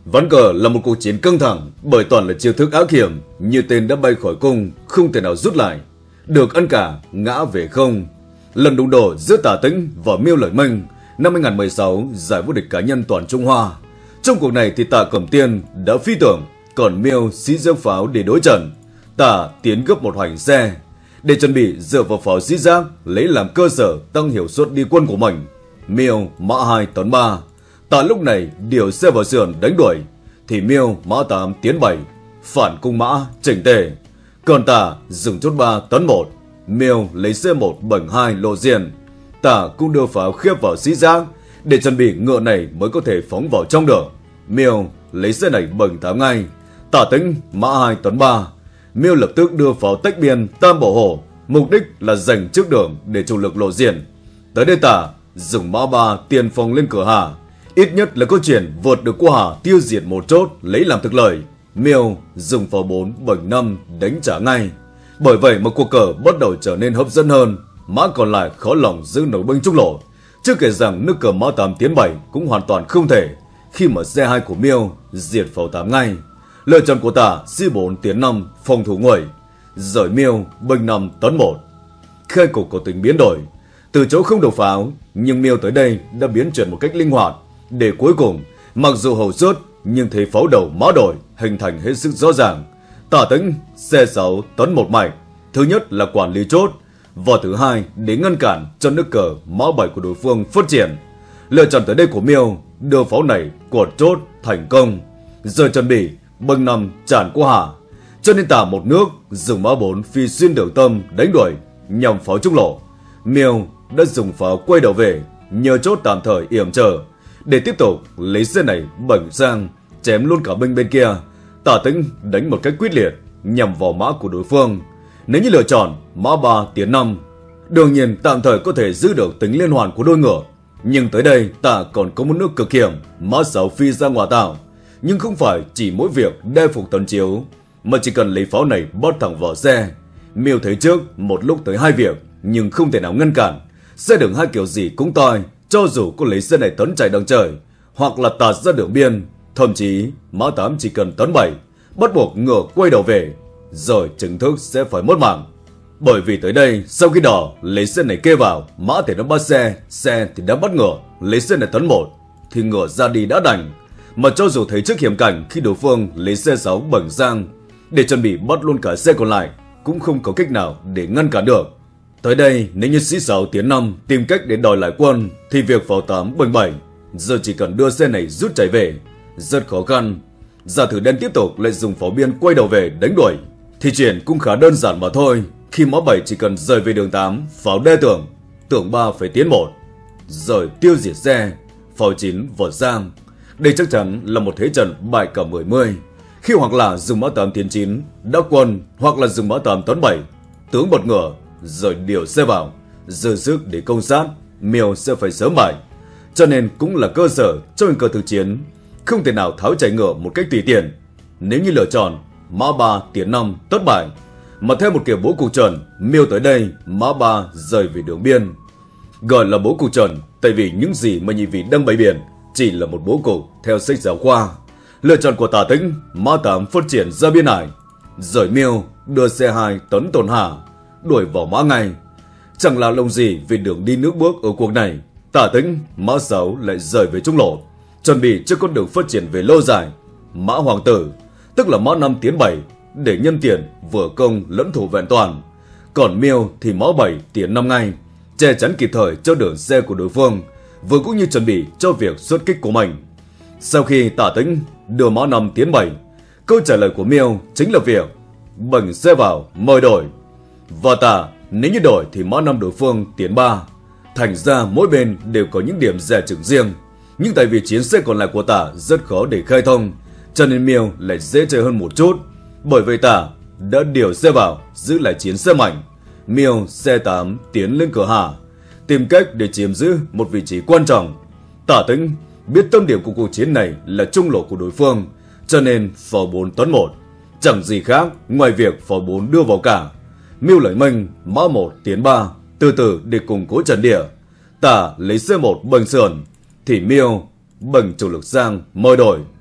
Ván cờ là một cuộc chiến căng thẳng bởi toàn là chiêu thức ác hiểm, như tên đã bay khỏi cung không thể nào rút lại, được ăn cả ngã về không. Lần đụng độ giữa Tả Tĩnh và Miêu Lợi Minh năm 2016 giải vô địch cá nhân toàn Trung Hoa. Trong cuộc này thì Tả Cẩm Tiên đã phi tưởng, còn Miêu sĩ giáp pháo để đối trận. Tả tiến gấp một hoành xe để chuẩn bị dựa vào pháo xí giác lấy làm cơ sở tăng hiệu suất đi quân của mình. Miêu mã 2 tấn 3. Tả lúc này điều xe vào sườn đánh đuổi, thì Miêu mã 8 tiến 7 phản cung mã chỉnh tề. Còn Tả dùng chốt 3 tấn 1. Miêu lấy xe 1 bẩn 2 lộ diện. Tả cũng đưa pháo khiếp vào xí giác để chuẩn bị ngựa này mới có thể phóng vào trong được. Miêu lấy xe này bẩn 8 ngay. Tả Tĩnh mã 2 tấn 3. Miêu lập tức đưa pháo tách biên tam bảo hổ, mục đích là giành trước đường để chủ lực lộ diện. Tới đây Tả dùng mã 3 tiền phòng lên cửa Hà, ít nhất là có chuyện vượt được qua Hà tiêu diệt một chốt lấy làm thực lợi. Miêu dùng pháo 4 bẩn 5 đánh trả ngay. Bởi vậy mà cuộc cờ bắt đầu trở nên hấp dẫn hơn. Mã còn lại khó lòng giữ nổi binh trúc lộ. Chưa kể rằng nước cờ mã 8 tiến 7 cũng hoàn toàn không thể, khi mà xe 2 của Miêu diệt pháo 8 ngay. Lựa chọn của Tả C4 tiến 5 phòng thủ nguội, rời Miêu binh 5 tấn 1. Khai cục có tính biến đổi, từ chỗ không đầu pháo, nhưng Miêu tới đây đã biến chuyển một cách linh hoạt, để cuối cùng mặc dù hậu suất nhưng thấy pháo đầu mã đổi hình thành hết sức rõ ràng. Tả Tĩnh xe 6 tấn 1 mạch, thứ nhất là quản lý chốt, và thứ hai để ngăn cản cho nước cờ mã 7 của đối phương phát triển. Lựa chọn tới đây của Miêu đưa pháo này cột chốt thành công, rồi chuẩn bị bâng 5 tràn qua Hà. Cho nên Tả một nước dùng mã 4 phi xuyên đường tâm đánh đuổi nhằm pháo trúc lộ. Miêu đã dùng pháo quay đầu về nhờ chốt tạm thời yểm trở để tiếp tục lấy xe này bẩn sang chém luôn cả binh bên kia. Tả Tĩnh đánh một cách quyết liệt nhằm vào mã của đối phương. Nếu như lựa chọn mã 3 tiến 5, đương nhiên tạm thời có thể giữ được tính liên hoàn của đôi ngựa, nhưng tới đây Tả còn có một nước cực hiểm mã 6 phi ra ngoại tạo. Nhưng không phải chỉ mỗi việc đe phục tấn chiếu, mà chỉ cần lấy pháo này bắt thẳng vào xe. Miêu thấy trước một lúc tới 2 việc nhưng không thể nào ngăn cản. Xe đường 2 kiểu gì cũng toi, cho dù có lấy xe này tấn chạy đằng trời hoặc là tạt ra đường biên. Thậm chí mã 8 chỉ cần tấn 7 bắt buộc ngựa quay đầu về, rồi chính thức sẽ phải mất mạng. Bởi vì tới đây sau khi đỏ lấy xe này kê vào, mã thì nó bắt xe, xe thì đã bắt ngựa. Lấy xe này tấn 1 thì ngựa ra đi đã đành. Mà cho dù thấy trước hiểm cảnh khi đối phương lấy xe 6 bẩn sang để chuẩn bị bắt luôn cả xe còn lại, cũng không có cách nào để ngăn cản được. Tới đây nếu như sĩ 6 tiến 5 tìm cách để đòi lại quân, thì việc pháo 8 bẩn 7 giờ chỉ cần đưa xe này rút chạy về rất khó khăn. Giả thử đen tiếp tục lại dùng pháo biên quay đầu về đánh đuổi, thì chuyện cũng khá đơn giản mà thôi. Khi mã 7 chỉ cần rời về đường 8, pháo đe tưởng 3 phải tiến 1 rồi tiêu diệt xe, pháo 9 vọt sang. Đây chắc chắn là một thế trận bại cả 10-10, khi hoặc là dùng mã 8 tiến 9 đã quân, hoặc là dùng mã 8 tấn 7 tướng bật ngựa rồi điều xe vào dư sức để công sát. Miêu sẽ phải sớm bại, cho nên cũng là cơ sở cho hình cờ thực chiến, không thể nào tháo chạy ngựa một cách tùy tiện. Nếu như lựa chọn mã 3 tiến 5 tất bại, mà theo một kiểu bố cục chuẩn, Miêu tới đây mã 3 rời về đường biên. Gọi là bố cục chuẩn tại vì những gì mà nhị vị đang bày biển chỉ là một bố cục theo sách giáo khoa. Lựa chọn của Tả Tĩnh mã 8 phát triển ra biên hải, rời Miêu đưa xe 2 tấn tổn Hà đuổi vào mã ngay. Chẳng là lông gì vì đường đi nước bước ở cuộc này. Tả Tĩnh mã 6 lại rời về trung lộ, chuẩn bị cho con đường phát triển về lâu dài. Mã Hoàng Tử tức là mã 5 tiến 7 để nhân tiền vừa công lẫn thủ vẹn toàn. Còn Miêu thì mã 7 tiến 5 ngay, che chắn kịp thời cho đường xe của đối phương, vừa cũng như chuẩn bị cho việc xuất kích của mình. Sau khi Tả Tĩnh đưa mã 5 tiến 7, câu trả lời của Miêu chính là việc bẩn xe vào mời đổi. Và Tả nếu như đổi thì mã 5 đối phương tiến 3. Thành ra mỗi bên đều có những điểm rẻ chừng riêng, nhưng tại vì chiến xe còn lại của Tả rất khó để khai thông, cho nên Miêu lại dễ chơi hơn một chút. Bởi vậy Tả đã điều xe vào giữ lại chiến xe mạnh. Miêu xe 8 tiến lên cửa Hà, tìm cách để chiếm giữ một vị trí quan trọng. Tả Tĩnh biết tâm điểm của cuộc chiến này là trung lộ của đối phương, cho nên pháo 4 tấn 1 chẳng gì khác ngoài việc pháo 4 đưa vào cả. Miêu Lợi Minh mã 1 tiến 3 từ từ để củng cố trận địa. Tả lấy xe 1 bành sườn thì Miêu bành chủ lực sang mời đổi.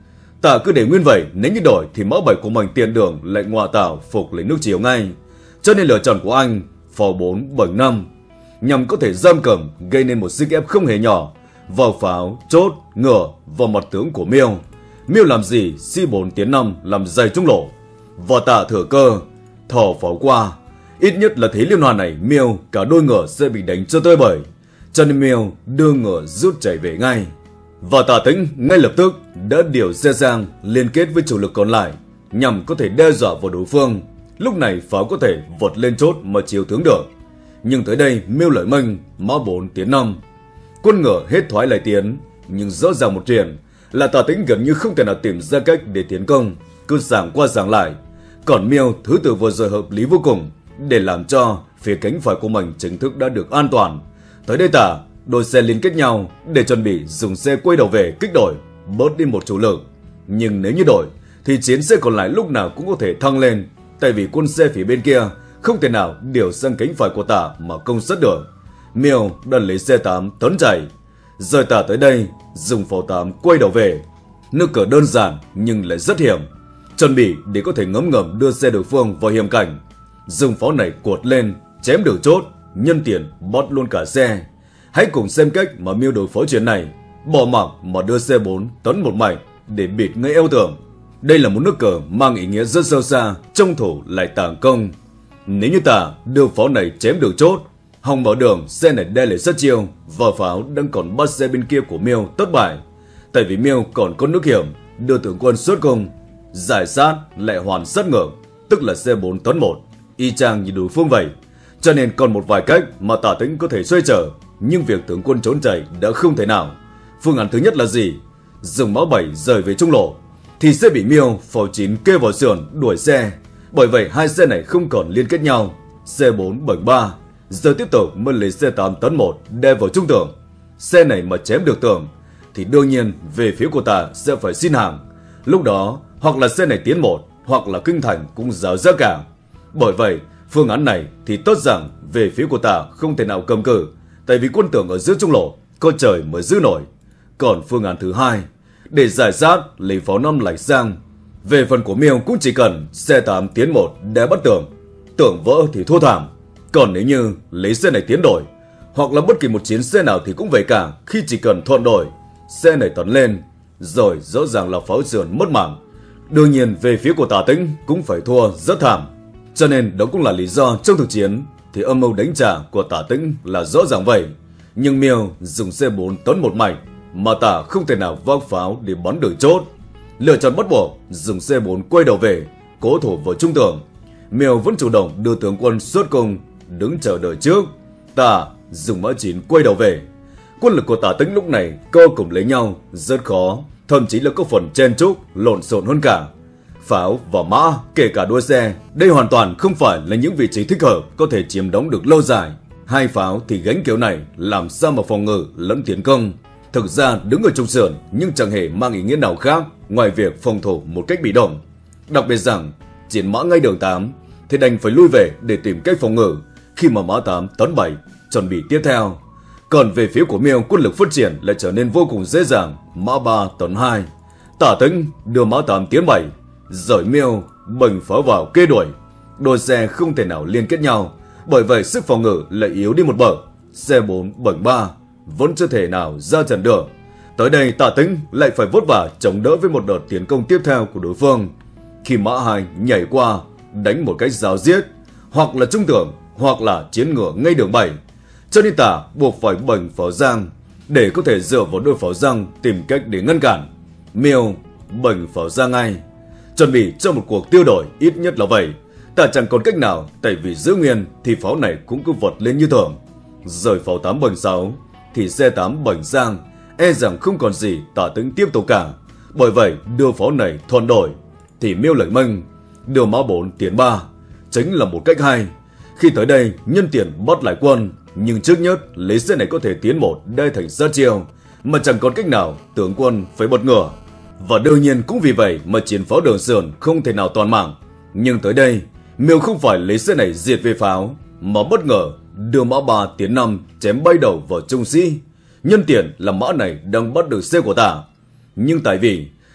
Tả cứ để nguyên vậy, nếu như đổi thì mã 7 của mình tiền đường lại ngoại tảo phục lấy nước chiều ngay. Cho nên lựa chọn của anh pháo 4 bằng 5 nhằm có thể giam cầm, gây nên một sức ép không hề nhỏ vào pháo, chốt, ngựa vào mặt tướng của Miêu. Miêu làm gì C4 tiến 5 làm dày trung lộ, và Tả thừa cơ thò pháo qua. Ít nhất là thế liên hoàn này Miêu cả đôi ngựa sẽ bị đánh cho tới bời, cho nên Miêu đưa ngựa rút chạy về ngay. Và Tả Tĩnh ngay lập tức đã điều xe sang liên kết với chủ lực còn lại nhằm có thể đe dọa vào đối phương. Lúc này pháo có thể vọt lên chốt mà chiếu tướng được. Nhưng tới đây Miêu Lợi Minh mã 4 tiến 5, quân ngựa hết thoái lại tiến. Nhưng rõ ràng một chuyện là Tả Tĩnh gần như không thể nào tìm ra cách để tiến công, cứ giảng qua giảng lại. Còn Miêu thứ tự vừa rồi hợp lý vô cùng để làm cho phía cánh phải của mình chính thức đã được an toàn. Tới đây Tả đôi xe liên kết nhau để chuẩn bị dùng xe quay đầu về kích đổi, bớt đi một chủ lực. Nhưng nếu như đổi thì chiến xe còn lại lúc nào cũng có thể thăng lên, tại vì quân xe phía bên kia không thể nào điều sang cánh phải của Tả mà công suất được. Miêu đã lấy xe 8 tấn chạy, rồi Tả tới đây dùng pháo 8 quay đầu về. Nước cờ đơn giản nhưng lại rất hiểm, chuẩn bị để có thể ngấm ngầm đưa xe đối phương vào hiểm cảnh. Dùng pháo này cuột lên chém đường chốt, nhân tiền bót luôn cả xe. Hãy cùng xem cách mà Miêu đối phó chuyện này, bỏ mặc mà đưa xe 4 tấn một mạch để bịt ngay eo tường. Đây là một nước cờ mang ý nghĩa rất sâu xa, trong thủ lại tàng công. Nếu như Tả đưa pháo này chém đường chốt, hòng mở đường, xe này đe lại sát chiêu và pháo đang còn bắt xe bên kia của Miêu thất bại. Tại vì Miêu còn có nước hiểm đưa tướng quân xuất cung, giải sát lại hoàn sát ngược, tức là xe 4 tấn 1, y chang như đối phương vậy. Cho nên còn một vài cách mà Tả Tĩnh có thể xoay trở, nhưng việc tướng quân trốn chạy đã không thể nào. Phương án thứ nhất là gì? Dùng mã 7 rời về trung lộ thì sẽ bị Miêu pháo 9 kê vào sườn đuổi xe. Bởi vậy hai xe này không còn liên kết nhau. Xe 4 bằng 3 giờ tiếp tục mới lấy xe 8 tấn 1 đè vào trung tường. Xe này mà chém được tường thì đương nhiên về phía của Tả sẽ phải xin hàng. Lúc đó hoặc là xe này tiến 1 hoặc là kinh thành cũng ráo ra cả. Bởi vậy phương án này thì tốt rằng về phía của Tả không thể nào cầm cự, tại vì quân tưởng ở giữa trung lộ có trời mới giữ nổi. Còn phương án thứ hai để giải sát lấy pháo 5 lạch sang. Về phần của Miêu cũng chỉ cần xe 8 tiến 1 để bắt tường, tưởng vỡ thì thua thảm. Còn nếu như lấy xe này tiến đổi hoặc là bất kỳ một chiến xe nào thì cũng vậy cả, khi chỉ cần thuận đổi xe này tấn lên rồi rõ ràng là pháo sườn mất mạng. Đương nhiên về phía của Tả Tĩnh cũng phải thua rất thảm. Cho nên đó cũng là lý do trong thực chiến thì âm mưu đánh trả của Tả Tĩnh là rõ ràng vậy. Nhưng Miêu dùng xe 4 tấn một mạch mà Tả không thể nào vác pháo để bắn đường chốt. Lựa chọn bắt buộc dùng xe 4 quay đầu về, cố thủ vào trung tường. Miêu vẫn chủ động đưa tướng quân xuất cung đứng chờ đợi trước. Tả dùng mã 9 quay đầu về. Quân lực của Tả Tĩnh lúc này co cùng lấy nhau rất khó, thậm chí là có phần chen chúc lộn xộn hơn cả. Pháo và mã kể cả đuôi xe, đây hoàn toàn không phải là những vị trí thích hợp có thể chiếm đóng được lâu dài. Hai pháo thì gánh kiểu này làm sao mà phòng ngự lẫn tiến công. Thực ra đứng ở trung sườn nhưng chẳng hề mang ý nghĩa nào khác ngoài việc phòng thủ một cách bị động. Đặc biệt rằng chiến mã ngay đường 8 thì đành phải lui về để tìm cách phòng ngự khi mà mã 8 tấn 7 chuẩn bị tiếp theo. Còn về phía của Miêu, quân lực phát triển lại trở nên vô cùng dễ dàng, mã 3 tấn 2. Tả Tĩnh đưa mã 8 tiến 7, rồi Miêu bành pháo vào kê đuổi. Đôi xe không thể nào liên kết nhau, bởi vậy sức phòng ngự lại yếu đi một bậc. Xe 4 bành 3 vẫn chưa thể nào ra trận được. Tới đây Tả Tĩnh lại phải vất vả chống đỡ với một đợt tiến công tiếp theo của đối phương. Khi mã 2 nhảy qua đánh một cách ráo riết, hoặc là trung tưởng hoặc là chiến ngựa ngay đường 7. Cho nên Tả buộc phải bành pháo giang để có thể dựa vào đôi pháo giang tìm cách để ngăn cản. Miêu bành pháo giang ngay, chuẩn bị cho một cuộc tiêu đổi ít nhất là vậy. Tả chẳng còn cách nào, tại vì giữ nguyên thì pháo này cũng cứ vọt lên như thường. Rời pháo 8 bành 6 thì xe 8 bành giang, e rằng không còn gì Tả Tĩnh tiếp tục cả. Bởi vậy đưa pháo này thuận đổi thì Miêu Lợi Minh đưa mã 4 tiến 3 chính là một cách hay. Khi tới đây nhân tiền bắt lại quân, nhưng trước nhất lấy xe này có thể tiến 1 đe thành sát chiêu, mà chẳng còn cách nào tướng quân phải bật ngửa. Và đương nhiên cũng vì vậy mà chiến pháo đường sườn không thể nào toàn mạng. Nhưng tới đây Miêu không phải lấy xe này diệt về pháo, mà bất ngờ đưa mã 3 tiến 5 chém bay đầu vào trung sĩ. Nhân tiền là mã này đang bắt được xe của Tả. Nhưng tại vì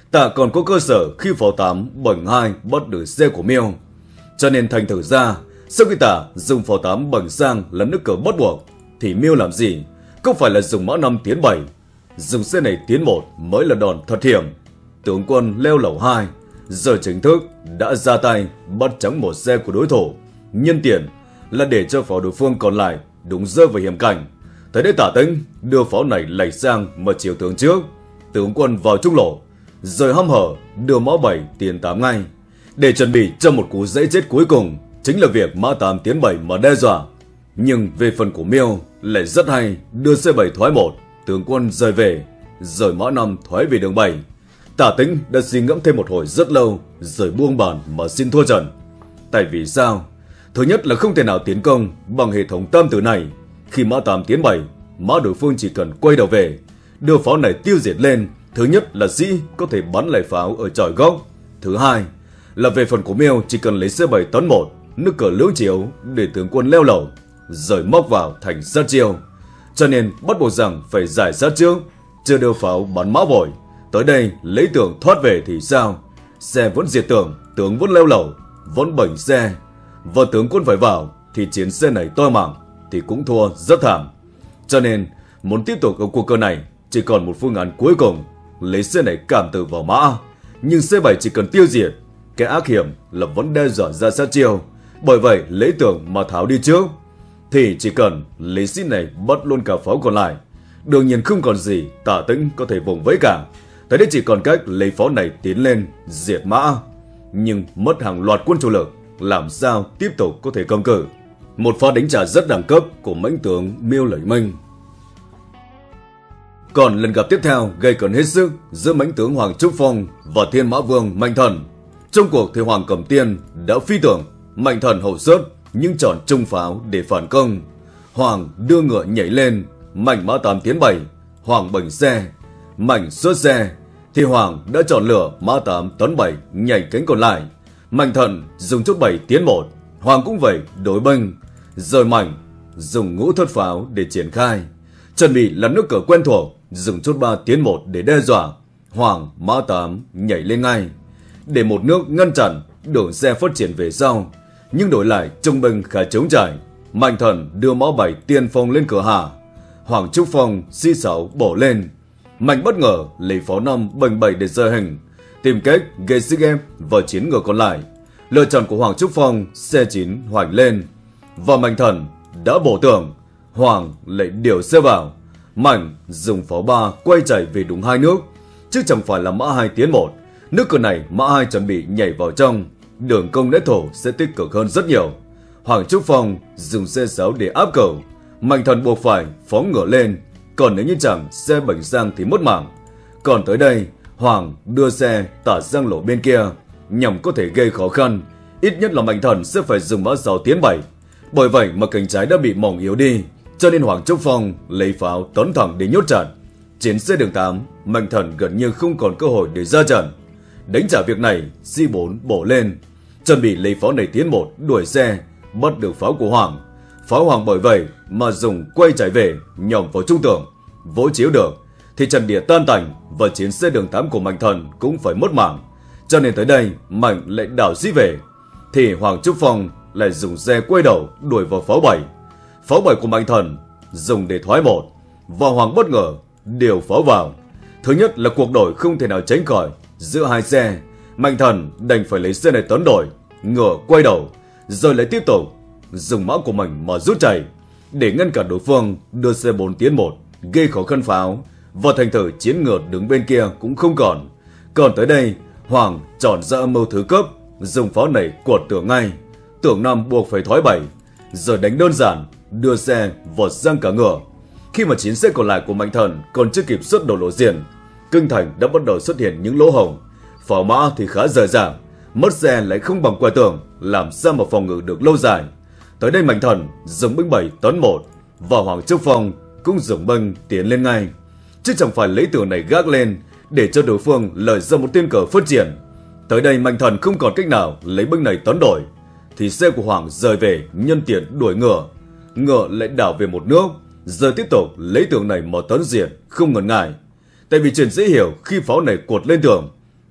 Tả còn có cơ sở khi pháo 8 bẩn 2 bắt được xe của Miêu. Cho nên thành thử ra, sau khi Tả dùng pháo 8 bẩn sang là nước cờ bắt buộc, thì Miêu làm gì? Không phải là dùng mã 5 tiến 7, dùng xe này tiến 1 mới là đòn thật hiểm. Tướng quân leo lầu 2 giờ chính thức đã ra tay bắt trắng một xe của đối thủ, nhân tiện là để cho pháo đối phương còn lại đúng rơi vào hiểm cảnh. Thấy đấy Tả Tĩnh đưa pháo này lệch sang mà chiều tướng trước, tướng quân vào trung lộ rồi hăm hở đưa mã 7 tiến 8 ngay để chuẩn bị cho một cú dãy chết cuối cùng, chính là việc mã 8 tiến 7 mà đe dọa. Nhưng về phần của Miêu lại rất hay, đưa C7 thoái 1, tướng quân rời về, rồi mã 5 thoái về đường 7. Tả Tĩnh đã suy ngẫm thêm một hồi rất lâu rồi buông bàn mà xin thua trận. Tại vì sao? Thứ nhất là không thể nào tiến công bằng hệ thống tam tử này. Khi mã 8 tiến 7, mã đối phương chỉ cần quay đầu về, đưa pháo này tiêu diệt lên. Thứ nhất là sĩ có thể bắn lại pháo ở chòi góc. Thứ hai là về phần của Miêu chỉ cần lấy C7 tấn 1, nước cờ lưỡng chiếu để tướng quân leo lầu, rồi móc vào thành sát chiêu. Cho nên bắt buộc rằng phải giải sát trước, chưa đưa pháo bắn mã vội. Tới đây lấy tưởng thoát về thì sao? Xe vẫn diệt tưởng, tướng vẫn leo lầu, vẫn bảnh xe, và tướng quân phải vào thì chiến xe này toi mạng thì cũng thua rất thảm. Cho nên muốn tiếp tục ở cuộc cờ này chỉ còn một phương án cuối cùng, lấy xe này cảm tử vào mã. Nhưng C7 chỉ cần tiêu diệt, cái ác hiểm là vẫn đe dọa ra sát chiêu. Bởi vậy lấy tưởng mà tháo đi trước thì chỉ cần lấy sĩ này bắt luôn cả pháo còn lại. Đương nhiên không còn gì Tả Tĩnh có thể vùng vẫy cả. Tới đây chỉ còn cách lấy pháo này tiến lên diệt mã. Nhưng mất hàng loạt quân chủ lực, làm sao tiếp tục có thể công cự? Một pha đánh trả rất đẳng cấp của mãnh tướng Miêu Lợi Minh. Còn lần gặp tiếp theo gây cấn hết sức giữa mãnh tướng Hoàng Trúc Phong và Thiên Mã Vương Mạnh Thần. Trong cuộc thì Hoàng Cẩm Tiên đã phi tưởng, Mạnh Thần hậu xuất nhưng chọn trung pháo để phản công. Hoàng đưa ngựa nhảy lên, Mạnh mã 8 tiến 7, Hoàng bảnh xe, Mạnh xuất xe thì Hoàng đã chọn lửa mã 8 tấn 7 nhảy cánh còn lại. Mạnh Thần dùng chốt 7 tiến 1, Hoàng cũng vậy đối bênh, rồi Mạnh dùng ngũ thất pháo để triển khai. Chuẩn bị là nước cờ quen thuộc, dùng chốt 3 tiến 1 để đe dọa. Hoàng mã 8 nhảy lên ngay để một nước ngăn chặn đường xe phát triển về sau, nhưng đổi lại trung binh khá chống trải. Mạnh Thần đưa mã 7 tiên phong lên cửa hạ, Hoàng Trúc Phong C6 bổ lên. Mạnh bất ngờ lấy pháo 5 bành 7 để rời hình, tìm cách gây sức ép vào chiến ngựa còn lại. Lựa chọn của Hoàng Trúc Phong C9 hoành lên, và Mạnh Thần đã bổ tưởng, Hoàng lại điều xe vào. Mạnh dùng pháo 3 quay chạy về đúng hai nước, chứ chẳng phải là mã 2 tiến 1. Nước cờ này mã 2 chuẩn bị nhảy vào trong, đường công đế thổ sẽ tích cực hơn rất nhiều. Hoàng Trúc Phong dùng C6 để áp cầu, Mạnh Thần buộc phải phóng ngựa lên, còn nếu như chẳng xe bảnh sang thì mất mạng. Còn tới đây Hoàng đưa xe tả sang lỗ bên kia nhằm có thể gây khó khăn, ít nhất là Mạnh Thần sẽ phải dùng mã 6 tiến 7. Bởi vậy mà cánh trái đã bị mỏng yếu đi, cho nên Hoàng Trúc Phong lấy pháo tấn thẳng để nhốt chặn. Trên xe đường 8, Mạnh Thần gần như không còn cơ hội để ra trận. Đánh trả việc này, C4 bổ lên, chuẩn bị lấy pháo này tiến 1 đuổi xe, bắt được pháo của Hoàng. Pháo Hoàng bởi vậy mà dùng quay chạy về nhòm vào trung tưởng, vỗ chiếu được thì trận địa tan tành và chiến xe đường 8 của Mạnh Thần cũng phải mất mạng. Cho nên tới đây Mạnh lại đảo sĩ về, thì Hoàng Trúc Phong lại dùng xe quay đầu đuổi vào pháo 7. Pháo 7 của Mạnh Thần dùng để thoái 1, và Hoàng bất ngờ điều pháo vào. Thứ nhất là cuộc đổi không thể nào tránh khỏi giữa hai xe, Mạnh Thần đành phải lấy xe này tấn đổi, ngựa quay đầu, rồi lại tiếp tục dùng mã của mình mà rút chạy để ngăn cản đối phương đưa xe 4 tiến 1, gây khó khăn pháo, và thành thử chiến ngựa đứng bên kia cũng không còn. Còn tới đây Hoàng chọn ra âm mưu thứ cấp, dùng pháo này quật tưởng ngay, tưởng 5 buộc phải thoái 7, rồi đánh đơn giản đưa xe vọt sang cả ngựa. Khi mà chiến xe còn lại của Mạnh Thần còn chưa kịp xuất đầu lộ diện, kinh thành đã bắt đầu xuất hiện những lỗ hổng. Pháo mã thì khá dở dàng, mất xe lại không bằng quẻ tưởng, làm sao mà phòng ngự được lâu dài. Tới đây Mạnh Thần dùng binh 7 tấn 1, và Hoàng Trúc Phong cũng dùng binh tiến lên ngay, chứ chẳng phải lấy tường này gác lên để cho đối phương lợi ra một tiên cờ phát triển. Tới đây Mạnh Thần không còn cách nào lấy binh này tấn đổi, thì xe của Hoàng rời về nhân tiện đuổi ngựa, ngựa lại đảo về một nước, giờ tiếp tục lấy tường này mà tấn diệt không ngần ngại. Tại vì chuyện dễ hiểu, khi pháo này cuột lên tường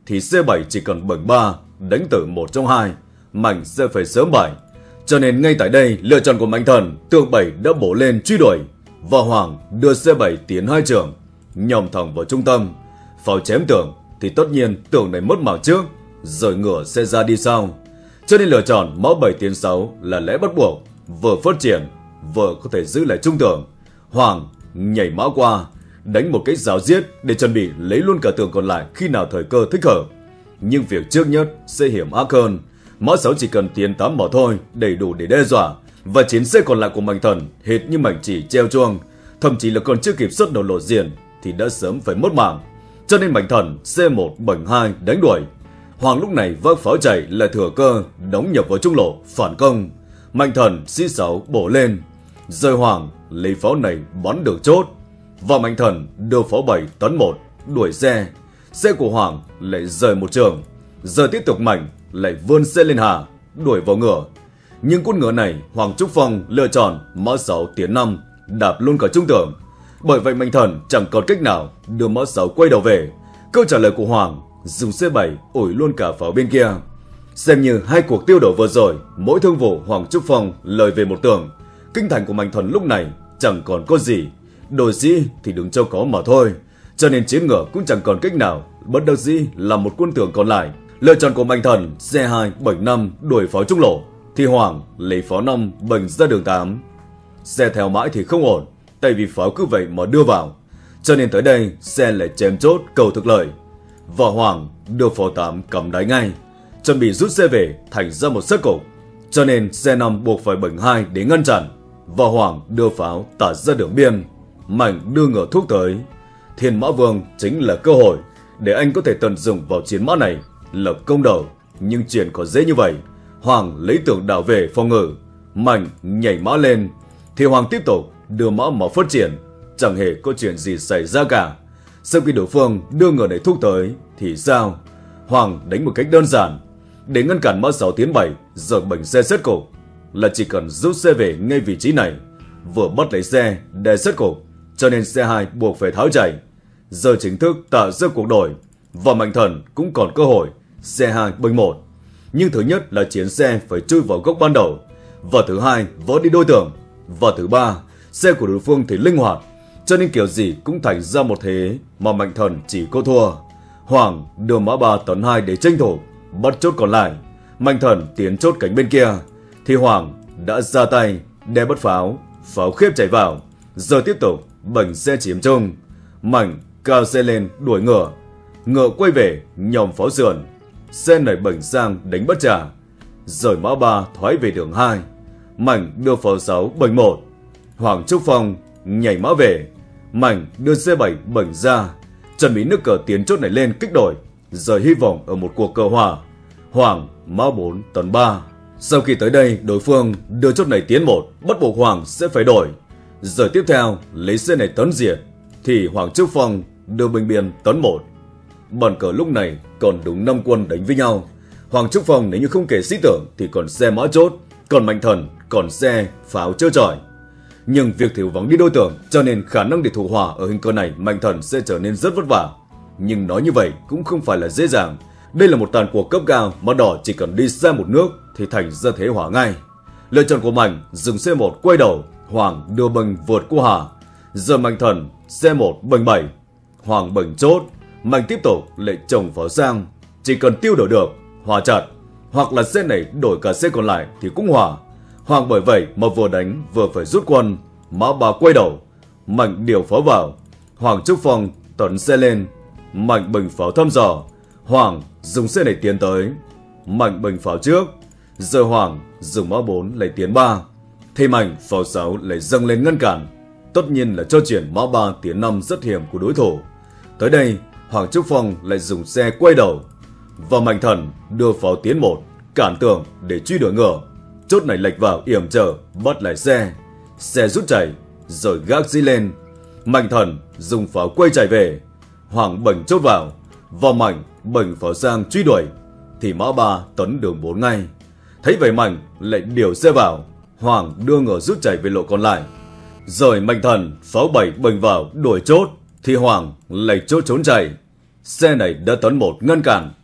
thì C7 chỉ cần bầng 3 đánh tử một trong hai, Mạnh sẽ phải sớm bại. Cho nên ngay tại đây lựa chọn của Mạnh Thần, tượng 7 đã bổ lên truy đuổi và Hoàng đưa C7 tiến 2 trường, nhòm thẳng vào trung tâm. Pháo chém tượng thì tất nhiên tượng này mất mạng trước, rồi ngựa sẽ ra đi sau. Cho nên lựa chọn mã 7 tiến 6 là lẽ bắt buộc, vừa phát triển vừa có thể giữ lại trung tượng. Hoàng nhảy mã qua, đánh một cái giáo giết để chuẩn bị lấy luôn cả tượng còn lại khi nào thời cơ thích hợp. Nhưng việc trước nhất sẽ hiểm ác hơn. Mã 6 chỉ cần tiến 8 bỏ thôi, đầy đủ để đe dọa, và chiến xe còn lại của Mạnh Thần hệt như mảnh chỉ treo chuông, thậm chí là còn chưa kịp xuất đầu lộ diện thì đã sớm phải mất mạng. Cho nên Mạnh Thần C1 bầng 2 đánh đuổi. Hoàng lúc này vác pháo chạy là thừa cơ đóng nhập vào trung lộ phản công. Mạnh Thần C6 bổ lên, rồi Hoàng lấy pháo này bắn được chốt, và Mạnh Thần đưa pháo 7 tấn 1 đuổi xe. Xe của Hoàng lại rời một trường, giờ tiếp tục Mạnh lại vươn xe lên hạ đuổi vào ngựa. Nhưng con ngựa này Hoàng Trúc Phong lựa chọn mã 6 tiến 5 đạp luôn cả trung tượng. Bởi vậy Mạnh Thần chẳng còn cách nào đưa mã 6 quay đầu về. Câu trả lời của Hoàng dùng C7 ủi luôn cả pháo bên kia. Xem như hai cuộc tiêu đổ vừa rồi, mỗi thương vụ Hoàng Trúc Phong lời về một tường. Kinh thành của Mạnh Thần lúc này chẳng còn có gì, đội sĩ thì đứng cho có mà thôi. Cho nên chiến ngựa cũng chẳng còn cách nào, bất đắc dĩ là một quân tưởng còn lại. Lựa chọn của Mạnh Thần C2 bảnh 5 đuổi pháo trung lộ, thì Hoàng lấy pháo 5 bảnh ra đường 8. Xe theo mãi thì không ổn, tại vì pháo cứ vậy mà đưa vào. Cho nên tới đây xe lại chém chốt cầu thực lợi, và Hoàng đưa pháo 8 cắm đáy ngay, chuẩn bị rút xe về thành ra một sất cục. Cho nên xe 5 buộc phải bảnh 2 để ngăn chặn, và Hoàng đưa pháo tạt ra đường biên. Mạnh đưa ngựa thúc tới. Thiên Mã Vương chính là cơ hội để anh có thể tận dụng vào chiến mã này lập công đầu. Nhưng chuyện có dễ như vậy. Hoàng lấy tượng đảo về phòng ngự, Mạnh nhảy mã lên, thì Hoàng tiếp tục đưa mã mà phát triển. Chẳng hề có chuyện gì xảy ra cả. Sau khi đối phương đưa ngựa này thúc tới thì sao? Hoàng đánh một cách đơn giản để ngăn cản mã 6 tiến 7 rồi bảnh xe xét cục, là chỉ cần rút xe về ngay vị trí này, vừa bắt lấy xe để xét cục. Cho nên C2 buộc phải tháo chạy. Giờ chính thức tạo ra cuộc đổi, và Mạnh Thần cũng còn cơ hội C2 bênh 1. Nhưng thứ nhất là chiến xe phải chui vào góc ban đầu, và thứ hai vỡ đi đôi tường, và thứ ba xe của đối phương thì linh hoạt. Cho nên kiểu gì cũng thành ra một thế mà Mạnh Thần chỉ có thua. Hoàng đưa mã 3 tấn 2 để tranh thủ bắt chốt còn lại. Mạnh Thần tiến chốt cánh bên kia thì Hoàng đã ra tay đè bắt pháo. Pháo khiếp chạy vào, giờ tiếp tục bảnh xe chiếm trung. Mạnh cao xe lên đuổi ngựa, ngựa quay về nhòm pháo sườn. Xe này bảnh sang đánh bắt trả, rồi mã 3 thoái về đường 2. Mạnh đưa pháo 6 bảnh 1. Hoàng Trúc Phong nhảy mã về, Mạnh đưa C7 bảnh ra, chuẩn bị nước cờ tiến chốt này lên kích đổi, rồi hy vọng ở một cuộc cờ hòa. Hoàng mã 4 tấn 3. Sau khi tới đây đối phương đưa chốt này tiến 1, bắt buộc Hoàng sẽ phải đổi. Giờ tiếp theo lấy xe này tấn diệt, thì Hoàng Trúc Phong đưa binh biên tấn 1. Bàn cờ lúc này còn đúng 5 quân đánh với nhau. Hoàng Trúc Phong nếu như không kể sĩ tưởng thì còn xe mã chốt, còn Mạnh Thần còn xe pháo chơi chọi. Nhưng việc thiếu vắng đi đôi tưởng, cho nên khả năng để thủ hòa ở hình cờ này Mạnh Thần sẽ trở nên rất vất vả. Nhưng nói như vậy cũng không phải là dễ dàng. Đây là một tàn cuộc cấp cao mà đỏ chỉ cần đi xa một nước thì thành ra thế hỏa ngay. Lựa chọn của Mạnh dừng C1 quay đầu, Hoàng đưa bành vượt qua hà. Giờ Mạnh Thần C1 bành 7, Hoàng bành chốt, Mạnh tiếp tục lại chồng pháo sang. Chỉ cần tiêu đổi được, hòa chặt, hoặc là xe này đổi cả xe còn lại thì cũng hòa. Hoàng bởi vậy mà vừa đánh vừa phải rút quân. Mã 3 quay đầu, Mạnh điều pháo vào, Hoàng Trúc Phong tấn xe lên, Mạnh bình pháo thăm dò. Hoàng dùng xe này tiến tới, Mạnh bình pháo trước, giờ Hoàng dùng mã 4 lấy tiến 3, thì Mạnh pháo 6 lại dâng lên ngăn cản. Tất nhiên là cho chuyển mã 3 tiến 5 rất hiểm của đối thủ. Tới đây Hoàng Trúc Phong lại dùng xe quay đầu, và Mạnh Thần đưa pháo tiến 1 cản tường để truy đuổi ngựa. Chốt này lệch vào yểm trở bắt lại xe, xe rút chạy rồi gác dí lên. Mạnh Thần dùng pháo quay chạy về, Hoàng bảnh chốt vào, và Mạnh bảnh pháo sang truy đuổi, thì mã 3 tấn đường 4 ngay. Thấy vậy Mạnh lại điều xe vào, Hoàng đưa ngựa rút chạy về lộ còn lại. Rồi Mạnh Thần pháo 7 bảnh vào đuổi chốt, thì Hoàng lại chốt trốn chạy. Xe này đã tấn 1 ngăn cản,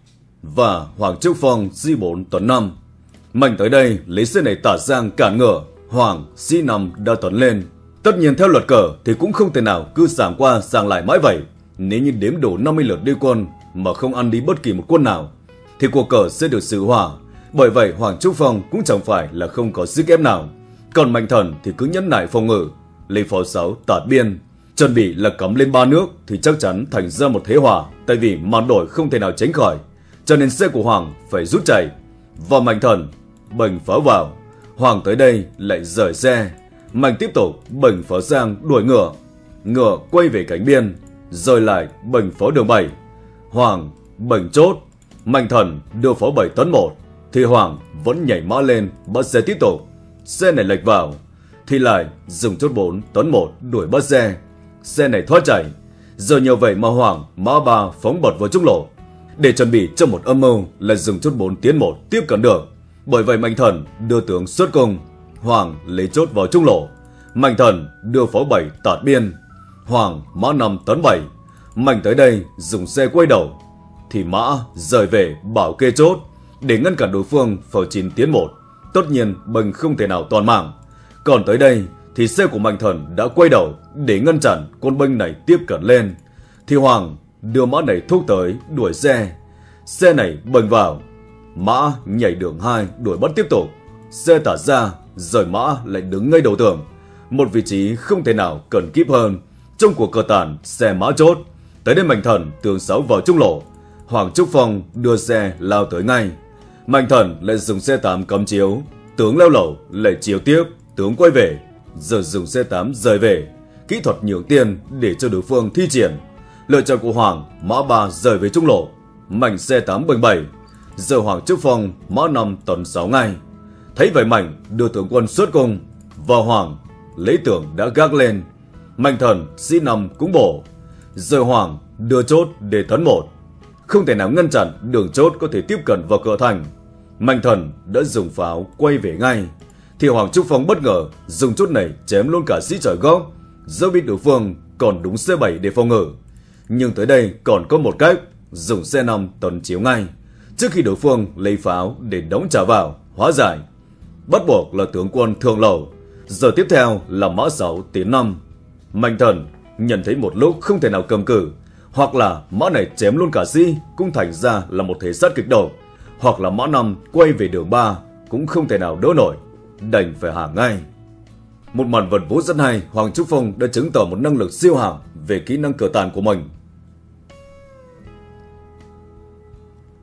và Hoàng Trúc Phong C4 tuấn 5. Mạnh tới đây lấy xe này tả sang cản ngựa, Hoàng C5 đã tuấn lên. Tất nhiên theo luật cờ thì cũng không thể nào cứ sàng qua sàng lại mãi vậy. Nếu như đếm đủ 50 lượt đi quân mà không ăn đi bất kỳ một quân nào thì cuộc cờ sẽ được xử hòa. Bởi vậy Hoàng Trúc Phong cũng chẳng phải là không có sức ép nào. Còn Mạnh Thần thì cứ nhẫn nại phòng ngự, lấy pháo 6 tạt biên, chuẩn bị là cắm lên 3 nước thì chắc chắn thành ra một thế hòa. Tại vì màn đổi không thể nào tránh khỏi, cho nên xe của Hoàng phải rút chạy. Và Mạnh Thần bành pháo vào, Hoàng tới đây lại rời xe. Mạnh tiếp tục bành pháo sang đuổi ngựa, ngựa quay về cánh biên, rồi lại bành pháo đường 7. Hoàng bành chốt, Mạnh Thần đưa pháo 7 tấn 1 thì Hoàng vẫn nhảy mã lên bắt xe tiếp tục. Xe này lệch vào thì lại dùng chốt 4 tấn 1 đuổi bắt xe. Xe này thoát chạy. Giờ nhờ vậy mà Hoàng mã 3 phóng bật vào trung lộ để chuẩn bị cho một âm mưu là dùng chốt 4 tiến 1 tiếp cận được. Bởi vậy Mạnh Thần đưa tướng xuất cung, Hoàng lấy chốt vào trung lộ. Mạnh Thần đưa pháo 7 tạt biên, Hoàng mã 5 tấn 7. Mạnh tới đây dùng xe quay đầu thì mã rời về bảo kê chốt để ngăn cản đối phương pháo 9 tiến 1. Tất nhiên bành không thể nào toàn mạng. Còn tới đây thì xe của Mạnh Thần đã quay đầu để ngăn chặn con bênh này tiếp cận lên. Thì Hoàng đưa mã này thúc tới đuổi xe. Xe này bênh vào, mã nhảy đường 2 đuổi bắt tiếp tục. Xe tả ra, rời mã lại đứng ngay đầu tường, một vị trí không thể nào cần kíp hơn. Trong cuộc cờ tàn xe mã chốt. Tới đây Mạnh Thần tường 6 vào trung lộ, Hoàng Trúc Phong đưa xe lao tới ngay. Mạnh Thần lại dùng xe 8 cắm chiếu, tướng leo lẩu lại chiếu tiếp, tướng quay về, giờ dùng xe 8 rời về. Kỹ thuật nhường tiền để cho đối phương thi triển. Lựa chọn của Hoàng mã 3 rời về trung lộ, Mạnh xe 8 bành 7. Giờ Hoàng Trúc Phong mã 5 tấn 6 ngay. Thấy vậy Mạnh đưa tướng quân xuất cung và Hoàng lấy tưởng đã gác lên. Mạnh Thần C5 cũng bổ. Giờ Hoàng đưa chốt để tấn 1, không thể nào ngăn chặn đường chốt có thể tiếp cận vào cửa thành. Mạnh Thần đã dùng pháo quay về ngay thì Hoàng Trúc Phong bất ngờ dùng chốt này chém luôn cả sĩ trời góc, dẫu biết đối phương còn đúng C7 để phòng ngự. Nhưng tới đây còn có một cách, dùng C5 tấn chiếu ngay trước khi đối phương lấy pháo để đóng trả vào, hóa giải. Bắt buộc là tướng quân thượng lầu. Giờ tiếp theo là mã 6 tiến 5. Mạnh Thần nhận thấy một lúc không thể nào cầm cự, hoặc là mã này chém luôn cả sĩ cũng thành ra là một thế sát kịch đổ, hoặc là mã 5 quay về đường 3 cũng không thể nào đỡ nổi, đành phải hạ ngay. Một màn vận vũ rất hay, Hoàng Trúc Phong đã chứng tỏ một năng lực siêu hạng về kỹ năng cờ tàn của mình.